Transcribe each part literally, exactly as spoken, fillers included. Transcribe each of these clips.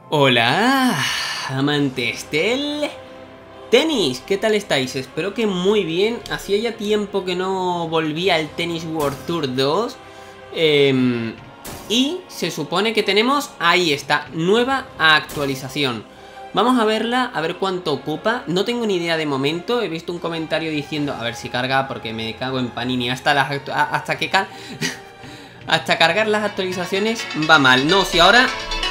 Hola, amantes del tenis, ¿qué tal estáis? Espero que muy bien. Hacía ya tiempo que no volvía al Tennis World Tour dos. eh, Y se supone que tenemos, ahí está, nueva actualización. Vamos a verla, a ver cuánto ocupa. No tengo ni idea de momento. He visto un comentario diciendo, a ver si carga, porque me cago en Panini. Hasta, las hasta que car hasta cargar las actualizaciones va mal. No, si ahora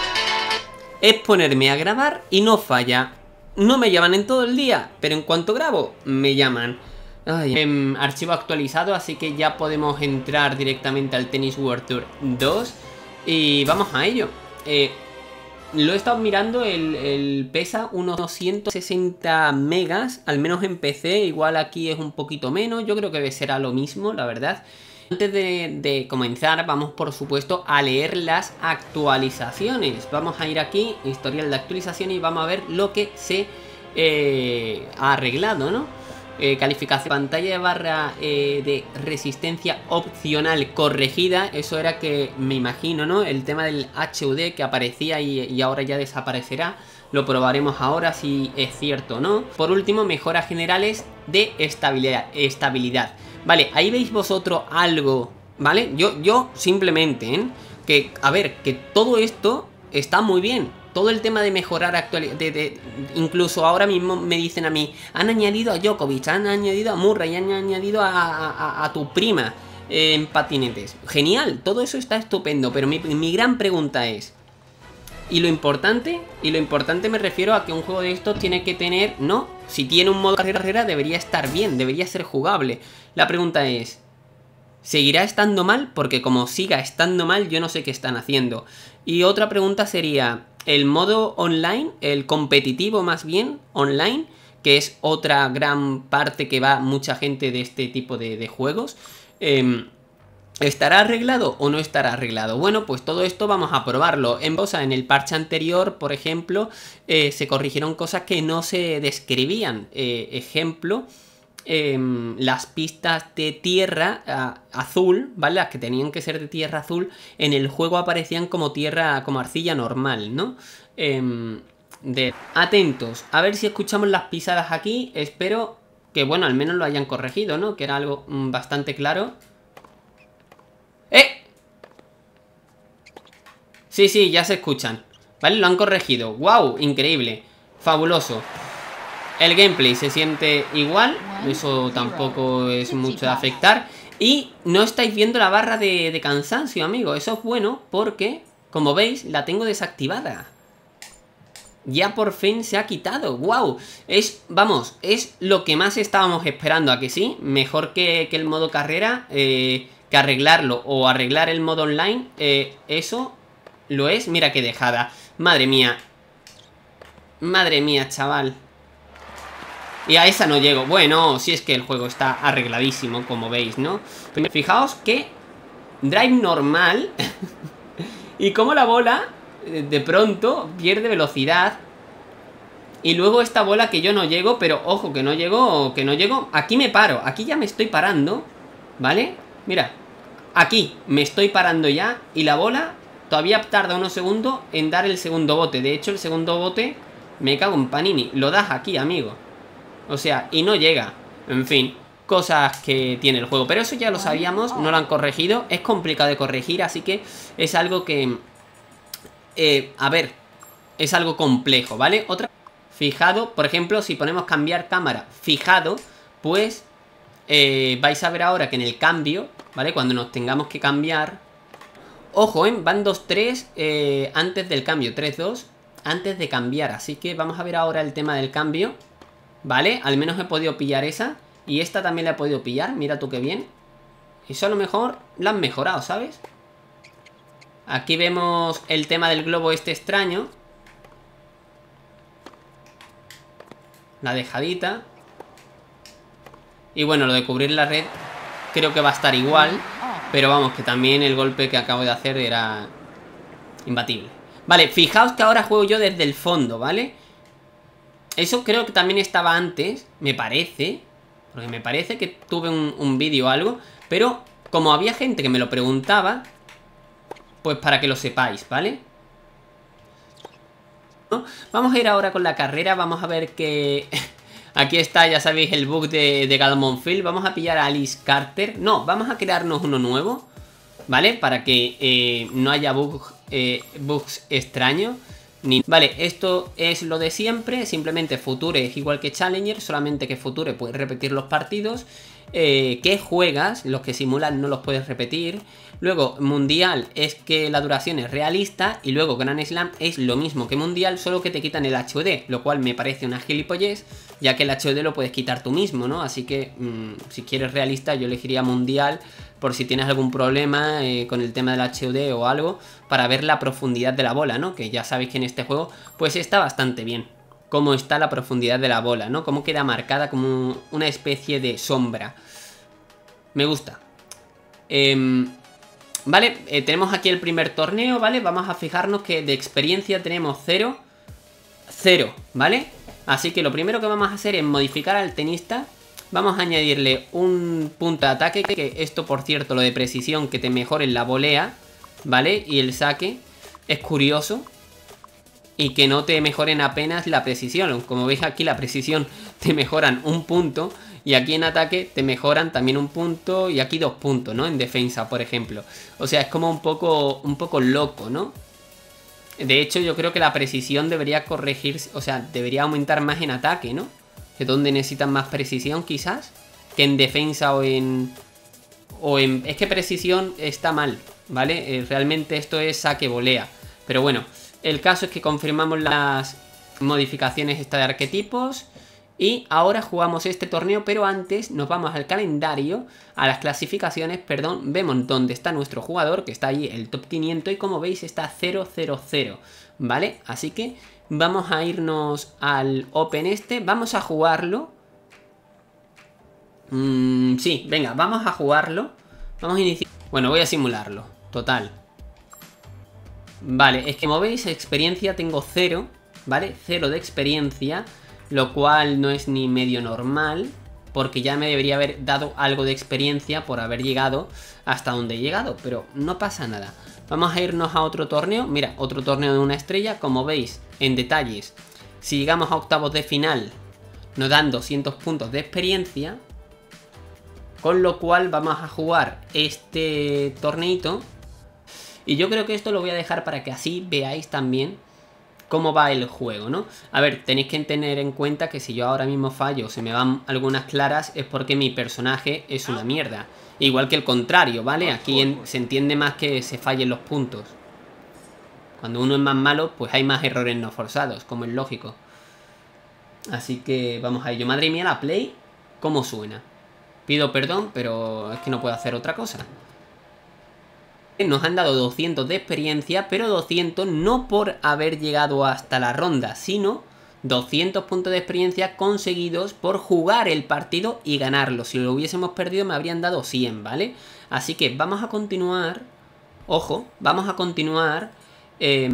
es ponerme a grabar y no falla. No me llaman en todo el día, pero en cuanto grabo, me llaman. Ay, eh, archivo actualizado, así que ya podemos entrar directamente al Tennis World Tour dos. Y vamos a ello. Eh, lo he estado mirando, el, el pesa unos ciento sesenta megas, al menos en P C. Igual aquí es un poquito menos, yo creo que será lo mismo, la verdad. Antes de, de comenzar, vamos por supuesto a leer las actualizaciones. Vamos a ir aquí, historial de actualización, y vamos a ver lo que se eh, ha arreglado, ¿no? Eh, calificación, pantalla de barra eh, de resistencia opcional corregida. Eso era que, me imagino, ¿no? El tema del H U D que aparecía y, y ahora ya desaparecerá. Lo probaremos ahora si es cierto o no. Por último, mejoras generales de estabilidad, estabilidad. Vale, ahí veis vosotros algo, ¿vale? Yo, yo simplemente, ¿eh? Que, a ver, que todo esto está muy bien. Todo el tema de mejorar actualidad, de, de, incluso ahora mismo me dicen a mí, han añadido a Djokovic, han añadido a Murray, han añadido a, a, a tu prima eh, en patinetes. Genial, todo eso está estupendo, pero mi, mi gran pregunta es, y lo importante, y lo importante me refiero a que un juego de estos tiene que tener, ¿no? Si tiene un modo carrera debería estar bien, debería ser jugable. La pregunta es, ¿seguirá estando mal? Porque como siga estando mal, yo no sé qué están haciendo. Y otra pregunta sería, el modo online, el competitivo más bien, online, que es otra gran parte que va mucha gente de este tipo de, de juegos, eh, ¿estará arreglado o no estará arreglado? Bueno, pues todo esto vamos a probarlo. En, o sea, en el parche anterior, por ejemplo, eh, se corrigieron cosas que no se describían. Eh, ejemplo, eh, las pistas de tierra uh, azul, ¿vale? Las que tenían que ser de tierra azul, en el juego aparecían como tierra, como arcilla normal, ¿no? Eh, de... Atentos, a ver si escuchamos las pisadas aquí. Espero que, bueno, al menos lo hayan corregido, ¿no? Que era algo mm, bastante claro. ¡Eh! Sí, sí, ya se escuchan. Vale, lo han corregido. ¡Wow! Increíble. Fabuloso. El gameplay se siente igual. Eso tampoco es mucho de afectar. Y no estáis viendo la barra de, de cansancio, amigo. Eso es bueno porque, como veis, la tengo desactivada. Ya por fin se ha quitado. ¡Wow! Es, vamos, es lo que más estábamos esperando, ¿a que sí? Mejor que, que el modo carrera. Eh... que arreglarlo o arreglar el modo online, eh, eso lo es. Mira qué dejada, madre mía. Madre mía, chaval. Y a esa no llego. Bueno, si es que el juego está arregladísimo, como veis, ¿no? Pero fijaos que drive normal y como la bola de pronto pierde velocidad. Y luego esta bola que yo no llego, pero ojo, que no llego, que no llego. Aquí me paro, aquí ya me estoy parando, ¿vale? Mira, aquí me estoy parando ya. Y la bola todavía tarda unos segundos en dar el segundo bote. De hecho, el segundo bote, me cago en Panini, lo das aquí, amigo. O sea, y no llega. En fin, cosas que tiene el juego. Pero eso ya lo sabíamos, no lo han corregido. Es complicado de corregir, así que es algo que... Eh, a ver, es algo complejo, ¿vale? Otra... Fijado, por ejemplo, si ponemos cambiar cámara fijado, pues... Eh, vais a ver ahora que en el cambio, ¿vale? Cuando nos tengamos que cambiar. Ojo, ¿eh? Van dos tres eh, antes del cambio, tres dos antes de cambiar. Así que vamos a ver ahora el tema del cambio, ¿vale? Al menos he podido pillar esa. Y esta también la he podido pillar, mira tú qué bien. Eso a lo mejor la han mejorado, ¿sabes? Aquí vemos el tema del globo este extraño. La dejadita. Y bueno, lo de cubrir la red creo que va a estar igual. Pero vamos, que también el golpe que acabo de hacer era imbatible. Vale, fijaos que ahora juego yo desde el fondo, ¿vale? Eso creo que también estaba antes, me parece. Porque me parece que tuve un, un vídeo o algo. Pero como había gente que me lo preguntaba, pues para que lo sepáis, ¿vale? Vamos a ir ahora con la carrera, vamos a ver que... Aquí está, ya sabéis, el bug de, de Galmon Field. Vamos a pillar a Alice Carter. No, vamos a crearnos uno nuevo, ¿vale? Para que eh, no haya bug, eh, bugs extraños. Ni... Vale, esto es lo de siempre. Simplemente Future es igual que Challenger, solamente que Future puedes repetir los partidos. Eh, que juegas, los que simulan no los puedes repetir. Luego Mundial es que la duración es realista. Y luego Grand Slam es lo mismo que Mundial, solo que te quitan el H U D, lo cual me parece una gilipollez, ya que el H U D lo puedes quitar tú mismo, ¿no? Así que mmm, si quieres realista yo elegiría Mundial, por si tienes algún problema eh, con el tema del H U D o algo, para ver la profundidad de la bola, ¿no? Que ya sabéis que en este juego pues está bastante bien cómo está la profundidad de la bola, ¿no? Cómo queda marcada como una especie de sombra. Me gusta. Eh, vale, eh, tenemos aquí el primer torneo, ¿vale? Vamos a fijarnos que de experiencia tenemos cero. Cero, ¿vale? Así que lo primero que vamos a hacer es modificar al tenista. Vamos a añadirle un punto de ataque, que esto, por cierto, lo de precisión, que te mejore la volea, ¿vale? Y el saque es curioso. Y que no te mejoren apenas la precisión. Como veis aquí, la precisión te mejoran un punto. Y aquí en ataque te mejoran también un punto. Y aquí dos puntos, ¿no? En defensa, por ejemplo. O sea, es como un poco, un poco loco, ¿no? De hecho, yo creo que la precisión debería corregirse. O sea, debería aumentar más en ataque, ¿no? Que donde necesitan más precisión, quizás. Que en defensa o en... O en... Es que precisión está mal, ¿vale? Eh, realmente esto es saque volea. Pero bueno... El caso es que confirmamos las modificaciones esta de arquetipos. Y ahora jugamos este torneo, pero antes nos vamos al calendario, a las clasificaciones, perdón. Vemos dónde está nuestro jugador, que está ahí el top quinientos, y como veis está cero cero cero, ¿vale? Así que vamos a irnos al Open este, vamos a jugarlo. Mm, sí, venga, vamos a jugarlo. Vamos a iniciar... Bueno, voy a simularlo, total. Vale, es que como veis, experiencia tengo cero, ¿vale? Cero de experiencia, lo cual no es ni medio normal, porque ya me debería haber dado algo de experiencia por haber llegado hasta donde he llegado, pero no pasa nada. Vamos a irnos a otro torneo, mira, otro torneo de una estrella, como veis, en detalles. Si llegamos a octavos de final, nos dan doscientos puntos de experiencia, con lo cual vamos a jugar este torneito. Y yo creo que esto lo voy a dejar para que así veáis también cómo va el juego, ¿no? A ver, tenéis que tener en cuenta que si yo ahora mismo fallo, se me van algunas claras, es porque mi personaje es una mierda. Igual que el contrario, ¿vale? Aquí en, se entiende más que se fallen los puntos. Cuando uno es más malo, pues hay más errores no forzados, como es lógico. Así que vamos a ello. Madre mía, la play, ¿cómo suena? Pido perdón, pero es que no puedo hacer otra cosa. Nos han dado doscientos de experiencia, pero doscientos no por haber llegado hasta la ronda, sino doscientos puntos de experiencia conseguidos por jugar el partido y ganarlo. Si lo hubiésemos perdido me habrían dado cien, ¿vale? Así que vamos a continuar. Ojo, vamos a continuar. Eh,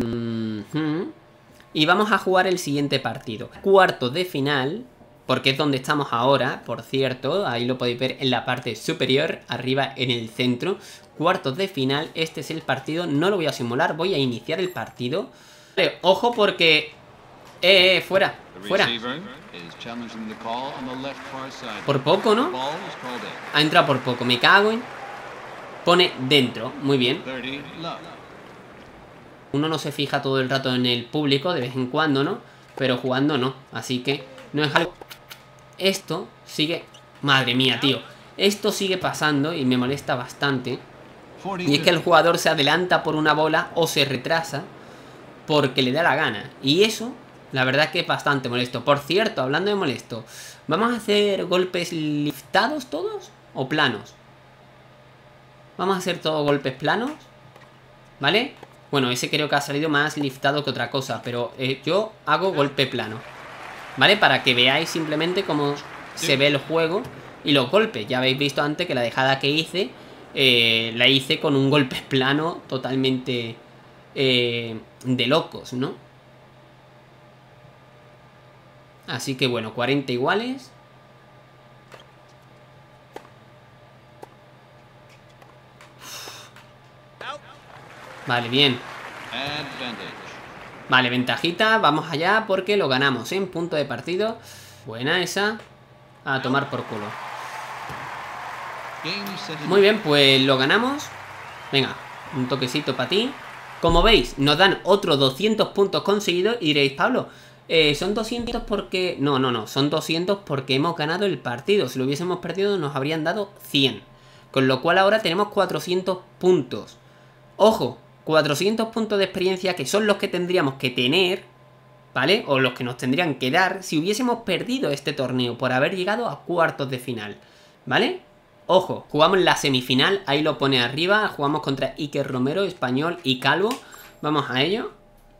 y vamos a jugar el siguiente partido. Cuartos de final, porque es donde estamos ahora, por cierto. Ahí lo podéis ver en la parte superior, arriba en el centro. Cuartos de final, este es el partido. No lo voy a simular, voy a iniciar el partido. Vale, ojo porque... Eh, eh, fuera, fuera. Por poco, ¿no? Ha entrado por poco, me cago en... Pone dentro, muy bien. Uno no se fija todo el rato en el público, de vez en cuando, ¿no? Pero jugando no, así que no es algo... Esto sigue... Madre mía, tío. Esto sigue pasando y me molesta bastante. Y es que el jugador se adelanta por una bola o se retrasa porque le da la gana. Y eso, la verdad es que es bastante molesto. Por cierto, hablando de molesto, ¿vamos a hacer golpes liftados todos o planos? Vamos a hacer todos golpes planos, ¿vale? Bueno, ese creo que ha salido más liftado que otra cosa, pero eh, yo hago golpe plano, ¿vale? Para que veáis simplemente cómo se ve el juego y los golpes. Ya habéis visto antes que la dejada que hice... Eh, la hice con un golpe plano totalmente eh, de locos, ¿no? Así que bueno, cuarenta iguales. Vale, bien. Vale, ventajita, vamos allá porque lo ganamos, ¿eh? Punto de partido. Buena esa. A tomar por culo. Muy bien, pues lo ganamos. Venga, un toquecito para ti. Como veis, nos dan otros doscientos puntos conseguidos. Y diréis, Pablo, eh, son doscientos porque... No, no, no, son doscientos porque hemos ganado el partido. Si lo hubiésemos perdido nos habrían dado cien. Con lo cual ahora tenemos cuatrocientos puntos. Ojo, cuatrocientos puntos de experiencia que son los que tendríamos que tener, ¿vale? O los que nos tendrían que dar si hubiésemos perdido este torneo por haber llegado a cuartos de final, ¿vale? Ojo, jugamos la semifinal, ahí lo pone arriba, jugamos contra Iker Romero, Español y Calvo. Vamos a ello.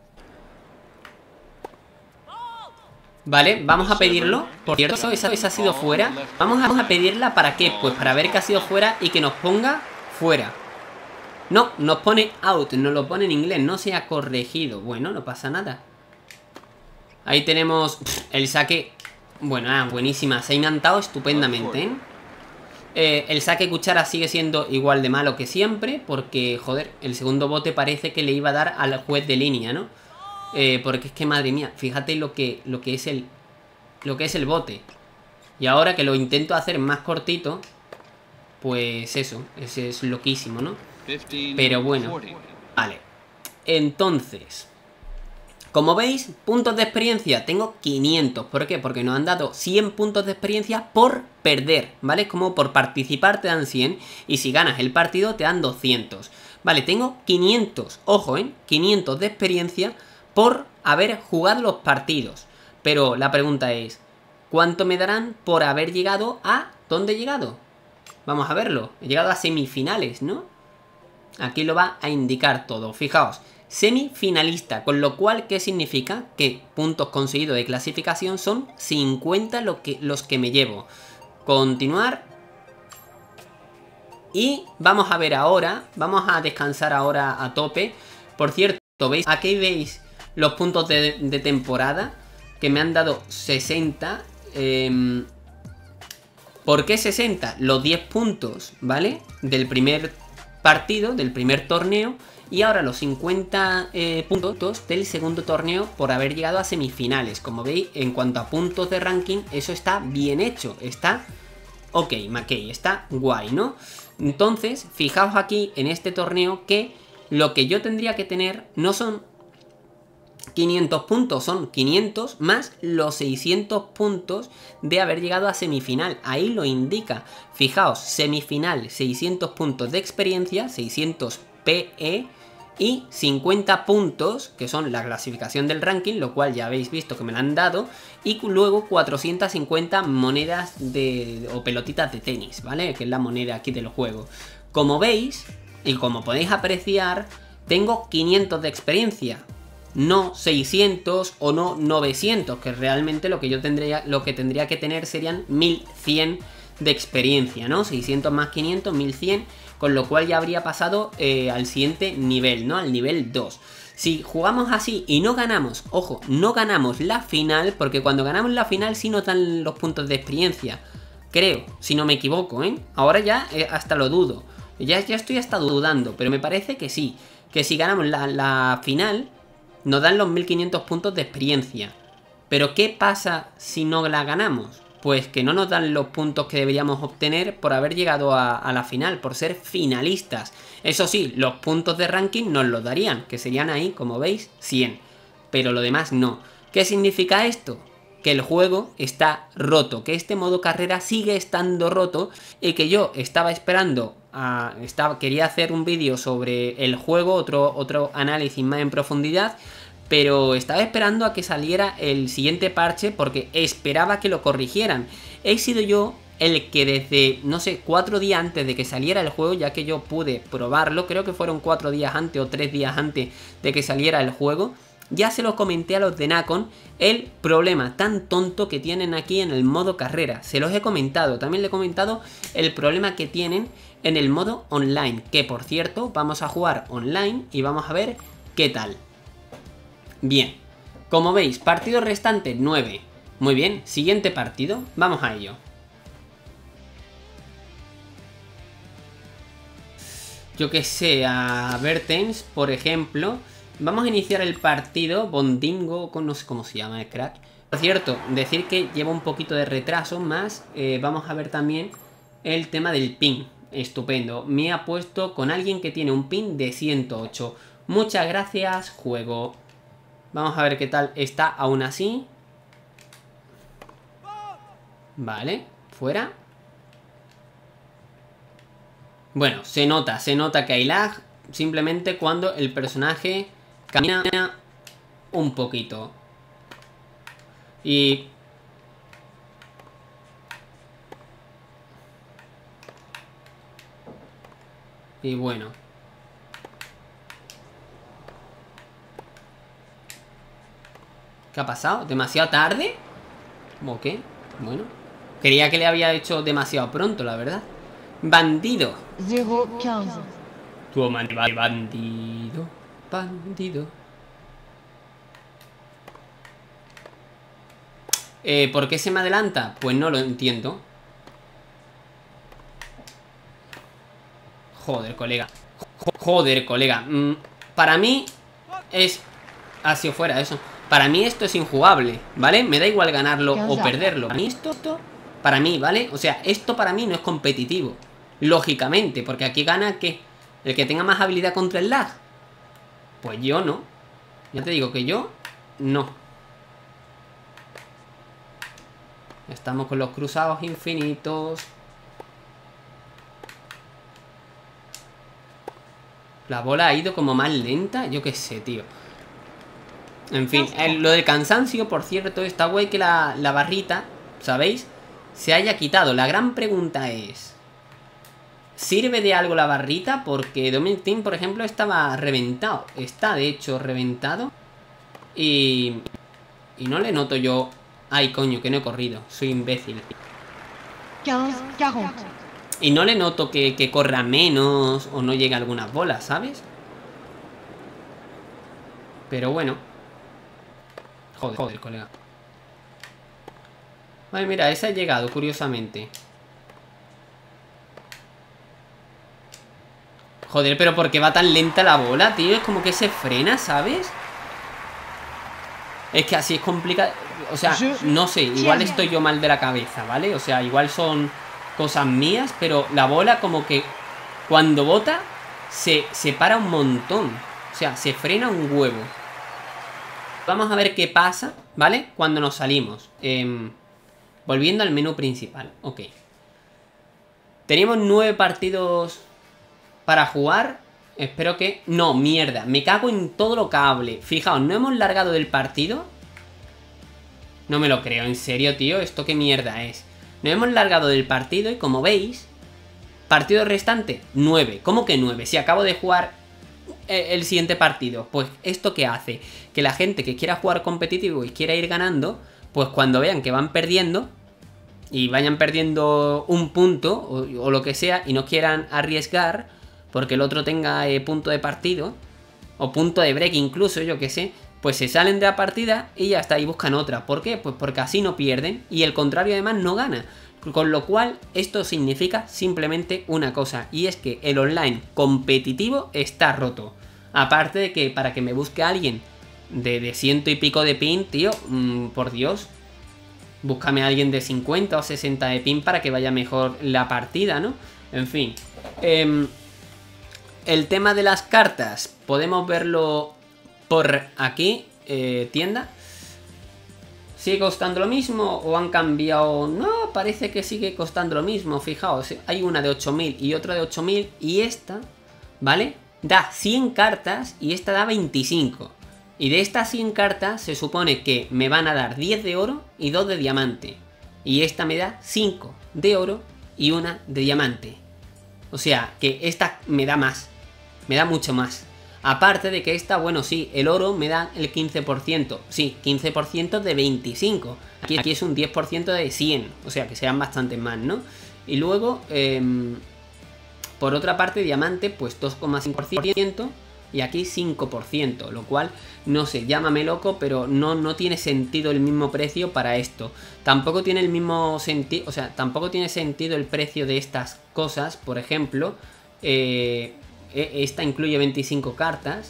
Vale, vamos a pedirlo. Por cierto, esa, esa ha sido fuera. Vamos a, vamos a pedirla, ¿para qué? Pues para ver que ha sido fuera y que nos ponga fuera. No, nos pone out, nos lo pone en inglés, no se ha corregido. Bueno, no pasa nada. Ahí tenemos pff, el saque. Bueno, ah, buenísima, se ha imantado estupendamente, ¿eh? Eh, el saque cuchara sigue siendo igual de malo que siempre, porque, joder, el segundo bote parece que le iba a dar al juez de línea, ¿no? Eh, porque es que, madre mía, fíjate lo que, lo que es el lo que es el bote. Y ahora que lo intento hacer más cortito, pues eso, ese es loquísimo, ¿no? Pero bueno, vale. Entonces, como veis, puntos de experiencia tengo quinientos. ¿Por qué? Porque nos han dado cien puntos de experiencia por perder, ¿vale? Como por participar te dan cien y si ganas el partido te dan doscientos. Vale, tengo quinientos, ojo, ¿eh? quinientos de experiencia por haber jugado los partidos. Pero la pregunta es, ¿cuánto me darán por haber llegado a... ¿Dónde he llegado? Vamos a verlo. He llegado a semifinales, ¿no? Aquí lo va a indicar todo. Fijaos, semifinalista. Con lo cual, ¿qué significa? Que puntos conseguidos de clasificación son cincuenta lo que, los que me llevo. Continuar. Y vamos a ver ahora. Vamos a descansar ahora a tope. Por cierto, ¿veis? Aquí veis los puntos de, de temporada. Que me han dado sesenta. Eh, ¿Por qué sesenta? Los diez puntos, ¿vale? Del primer partido, del primer torneo. Y ahora los cincuenta eh, puntos del segundo torneo por haber llegado a semifinales. Como veis, en cuanto a puntos de ranking, eso está bien hecho. Está ok, McKay, está guay, ¿no? Entonces, fijaos aquí en este torneo que lo que yo tendría que tener no son quinientos puntos, son quinientos más los seiscientos puntos de haber llegado a semifinal. Ahí lo indica. Fijaos, semifinal, seiscientos puntos de experiencia, seiscientos P E y cincuenta puntos, que son la clasificación del ranking, lo cual ya habéis visto que me lo han dado, y luego cuatrocientas cincuenta monedas de, o pelotitas de tenis, ¿vale? Que es la moneda aquí del juego. Como veis, y como podéis apreciar, tengo quinientos de experiencia. No seiscientos o no novecientos, que realmente lo que yo tendría, lo que tendría que tener serían mil cien de experiencia, ¿no? seiscientos más quinientos, mil cien, con lo cual ya habría pasado eh, al siguiente nivel, ¿no? Al nivel dos. Si jugamos así y no ganamos, ojo, no ganamos la final, porque cuando ganamos la final sí nos dan los puntos de experiencia, creo, si no me equivoco, ¿eh? Ahora ya eh, hasta lo dudo, ya, ya estoy hasta dudando, pero me parece que sí, que si ganamos la, la final nos dan los mil quinientos puntos de experiencia. Pero ¿qué pasa si no la ganamos? Pues que no nos dan los puntos que deberíamos obtener por haber llegado a, a la final, por ser finalistas. Eso sí, los puntos de ranking nos los darían, que serían ahí, como veis, cien. Pero lo demás no. ¿Qué significa esto? Que el juego está roto, que este modo carrera sigue estando roto y que yo estaba esperando... A, estaba, quería hacer un vídeo sobre el juego, otro, otro análisis más en profundidad, pero estaba esperando a que saliera el siguiente parche porque esperaba que lo corrigieran. He sido yo el que desde, no sé, cuatro días antes de que saliera el juego, ya que yo pude probarlo, creo que fueron cuatro días antes o tres días antes de que saliera el juego, ya se lo comenté a los de Nacon, el problema tan tonto que tienen aquí en el modo carrera. Se los he comentado, también le he comentado el problema que tienen en el modo online, que por cierto vamos a jugar online y vamos a ver qué tal. Bien, como veis, partido restante nueve. Muy bien, siguiente partido, vamos a ello. Yo que sé, a Vertens, por ejemplo, vamos a iniciar el partido. Bondingo, no sé cómo se llama el crack. Por cierto, decir que lleva un poquito de retraso, más eh, vamos a ver también el tema del ping. Estupendo, me ha puesto con alguien que tiene un ping de ciento ocho. Muchas gracias, juego. Vamos a ver qué tal está aún así. Vale, fuera. Bueno, se nota, se nota que hay lag simplemente cuando el personaje camina un poquito. Y... Y bueno. ¿Qué ha pasado? ¿Demasiado tarde? ¿Cómo qué? Bueno. Creía que le había hecho demasiado pronto, la verdad. Bandido. cero quince. Toma, bandido. Bandido. Eh, ¿por qué se me adelanta? Pues no lo entiendo. Joder, colega. Joder, colega. Mm, para mí es... Ha sido fuera eso. Para mí esto es injugable, ¿vale? Me da igual ganarlo o perderlo. Para mí esto, esto... Para mí, ¿vale? O sea, esto para mí no es competitivo. Lógicamente, porque aquí gana ¿qué? El que tenga más habilidad contra el lag. Pues yo no. Ya te digo que yo no. Estamos con los cruzados infinitos. La bola ha ido como más lenta. Yo qué sé, tío. En fin, el, lo del cansancio, por cierto, está guay que la, la barrita, ¿sabéis? Se haya quitado. La gran pregunta es... ¿Sirve de algo la barrita? Porque Dominic Thiem, por ejemplo, estaba reventado. Está, de hecho, reventado. Y... Y no le noto yo... Ay, coño, que no he corrido. Soy imbécil. quince cuarenta. Y no le noto que, que corra menos o no llegue a algunas bolas, ¿sabes? Pero bueno. Joder, joder, colega. Ay, mira, esa ha llegado, curiosamente. Joder, pero ¿por qué va tan lenta la bola, tío? Es como que se frena, ¿sabes? Es que así es complicado. O sea, no sé, igual estoy yo mal de la cabeza, ¿vale? O sea, igual son cosas mías, pero la bola como que cuando bota se, se para un montón. O sea, se frena un huevo. Vamos a ver qué pasa, ¿vale? Cuando nos salimos. Eh, volviendo al menú principal. Ok. Teníamos nueve partidos para jugar. Espero que... No, mierda. Me cago en todo lo cable. Fijaos, no hemos largado del partido. No me lo creo, en serio, tío. ¿Esto qué mierda es? No hemos largado del partido y como veis... Partido restante, nueve. ¿Cómo que nueve? Si acabo de jugar el siguiente partido. Pues ¿esto qué hace? Que la gente que quiera jugar competitivo y quiera ir ganando, pues cuando vean que van perdiendo y vayan perdiendo un punto o, o lo que sea y no quieran arriesgar porque el otro tenga eh, punto de partido o punto de break incluso, yo que sé, pues se salen de la partida y ya está, y buscan otra. ¿Por qué? Pues porque así no pierden y el contrario además no gana. Con lo cual esto significa simplemente una cosa, y es que el online competitivo está roto. Aparte de que para que me busque alguien de, de ciento y pico de pin, tío, mmm, por Dios, búscame a alguien de cincuenta o sesenta de pin para que vaya mejor la partida, ¿no? En fin. Eh, el tema de las cartas, podemos verlo por aquí, eh, tienda. ¿Sigue costando lo mismo o han cambiado? No, parece que sigue costando lo mismo. Fijaos, hay una de ocho mil y otra de ocho mil. Y esta, ¿vale? Da cien cartas y esta da veinticinco. Y de estas cien cartas se supone que me van a dar diez de oro y dos de diamante. Y esta me da cinco de oro y una de diamante. O sea, que esta me da más. Me da mucho más. Aparte de que esta, bueno, sí, el oro me da el quince por ciento. Sí, quince por ciento de veinticinco. Aquí, aquí es un diez por ciento de cien. O sea, que serán bastantes más, ¿no? Y luego, eh, por otra parte, diamante, pues dos coma cinco por ciento. Y aquí cinco por ciento. Lo cual, no sé, llámame loco, pero no, no tiene sentido el mismo precio para esto. Tampoco tiene el mismo sentido, o sea, tampoco tiene sentido el precio de estas cosas. Por ejemplo, eh... esta incluye veinticinco cartas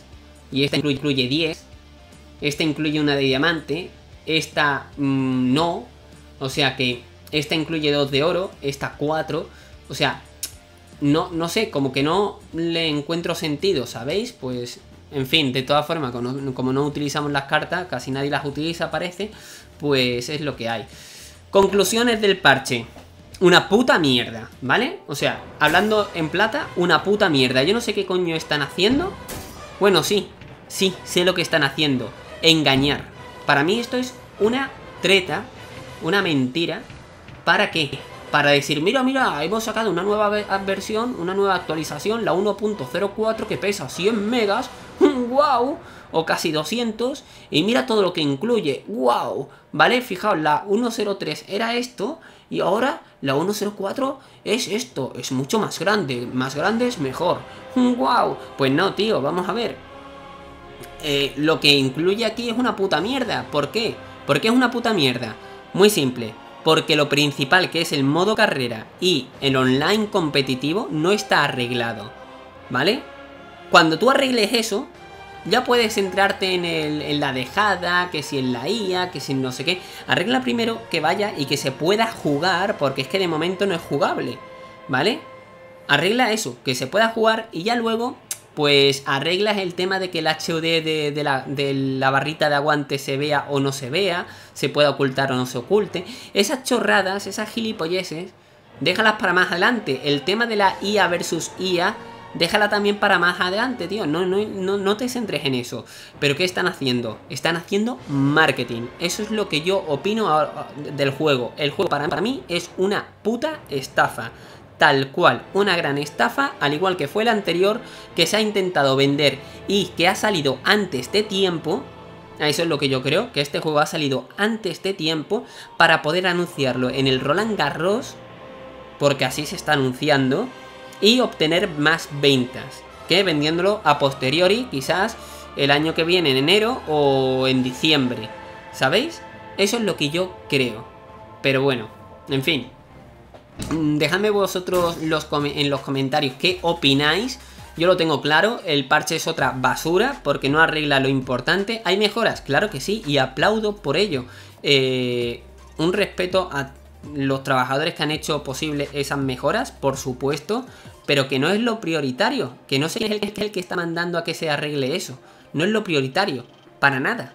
y esta incluye diez. Esta incluye una de diamante, esta mmm, no, o sea que esta incluye dos de oro, esta cuatro, o sea, no, no sé, como que no le encuentro sentido, ¿sabéis? Pues, en fin, de todas formas, como, como no utilizamos las cartas, casi nadie las utiliza, parece, pues es lo que hay. Conclusiones del parche. Una puta mierda, ¿vale? O sea, hablando en plata, una puta mierda. Yo no sé qué coño están haciendo. Bueno, sí, sí, sé lo que están haciendo. Engañar. Para mí esto es una treta, una mentira. ¿Para qué? Para decir, mira, mira, hemos sacado una nueva versión, una nueva actualización, la uno punto cero cuatro, que pesa cien megas. ¡Wow! O casi doscientos. Y mira todo lo que incluye. ¡Wow! ¿Vale? Fijaos, la uno punto cero tres era esto. Y ahora la uno punto cero cuatro es esto. Es mucho más grande. Más grande es mejor. ¡Wow! Pues no, tío, vamos a ver. Eh, lo que incluye aquí es una puta mierda. ¿Por qué? ¿Por qué es una puta mierda? Muy simple. Porque lo principal, que es el modo carrera y el online competitivo, no está arreglado. ¿Vale? Cuando tú arregles eso, ya puedes centrarte en, el, en la dejada, que si en la I A, que si no sé qué. Arregla primero que vaya y que se pueda jugar, porque es que de momento no es jugable, ¿vale? Arregla eso, que se pueda jugar y ya luego, pues arreglas el tema de que el H U D de, de, la, de la barrita de aguante se vea o no se vea, se pueda ocultar o no se oculte. Esas chorradas, esas gilipolleces, déjalas para más adelante. El tema de la I A versus I A, déjala también para más adelante, tío. No, no, no, no te centres en eso. ¿Pero qué están haciendo? Están haciendo marketing. Eso es lo que yo opino del juego. El juego para mí es una puta estafa. Tal cual, una gran estafa, al igual que fue el anterior, que se ha intentado vender y que ha salido antes de tiempo. Eso es lo que yo creo, que este juego ha salido antes de tiempo para poder anunciarlo en el Roland Garros, porque así se está anunciando, y obtener más ventas, que vendiéndolo a posteriori, quizás el año que viene, en enero o en diciembre, ¿sabéis? Eso es lo que yo creo. Pero bueno, en fin, dejadme vosotros los en los comentarios qué opináis. Yo lo tengo claro, el parche es otra basura porque no arregla lo importante. ¿Hay mejoras? Claro que sí, y aplaudo por ello. Eh, un respeto a los trabajadores que han hecho posible esas mejoras, por supuesto, pero que no es lo prioritario, que no sé quién es el que está mandando a que se arregle eso. No es lo prioritario, para nada.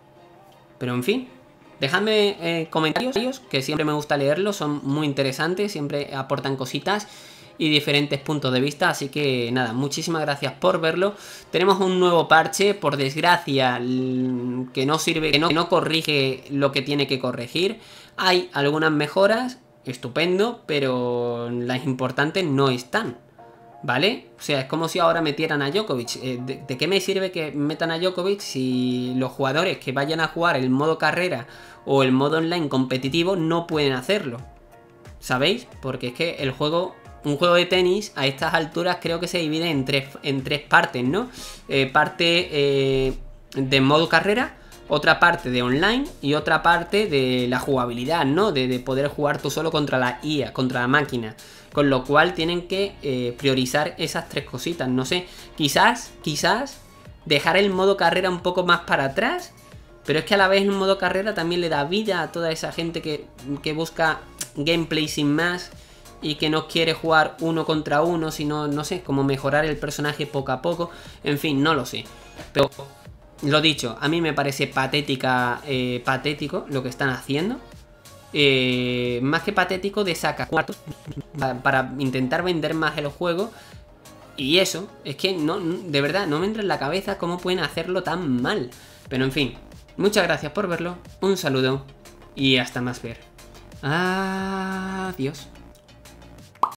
Pero en fin, dejadme eh, comentarios, que siempre me gusta leerlos, son muy interesantes, siempre aportan cositas y diferentes puntos de vista, así que nada, muchísimas gracias por verlo. Tenemos un nuevo parche, por desgracia, que no sirve, que no, que no corrige lo que tiene que corregir. Hay algunas mejoras, estupendo, pero las importantes no están, ¿vale? O sea, es como si ahora metieran a Djokovic. Eh, ¿de, ¿De qué me sirve que metan a Djokovic si los jugadores que vayan a jugar el modo carrera o el modo online competitivo no pueden hacerlo? ¿Sabéis? Porque es que el juego... Un juego de tenis a estas alturas creo que se divide en tres, en tres partes, ¿no? Eh, parte eh, de modo carrera, otra parte de online y otra parte de la jugabilidad, ¿no? De, de poder jugar tú solo contra la I A, contra la máquina. Con lo cual tienen que eh, priorizar esas tres cositas, no sé. Quizás, quizás dejar el modo carrera un poco más para atrás, pero es que a la vez el modo carrera también le da vida a toda esa gente que, que busca gameplay sin más y que no quiere jugar uno contra uno, sino, no sé, como mejorar el personaje poco a poco. En fin, no lo sé. Pero, lo dicho, a mí me parece patética, eh, patético lo que están haciendo. Eh, más que patético, de saca cuartos para, para intentar vender más el juego. Y eso, es que no, de verdad, no me entra en la cabeza cómo pueden hacerlo tan mal. Pero en fin, muchas gracias por verlo, un saludo y hasta más ver. Adiós.